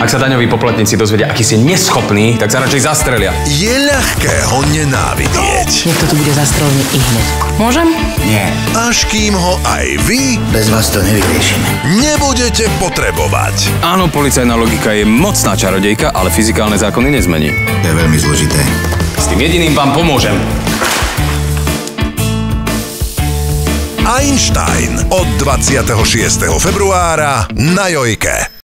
Ak sa daňoví poplatníci dozvedia, aký si neschopný, tak sa radšej zastrelia. Je ľahké ho nenávidieť. Niekto tu bude zastrelený ihneď. Môžem? Nie. Až kým ho aj vy Bez vás to nevyriešime. nebudete potrebovať. Áno, policajná logika je mocná čarodejka, ale fyzikálne zákony nezmení. To je veľmi zložité. S tým jediným vám pomôžem. Einstein od 26. februára na Jojke.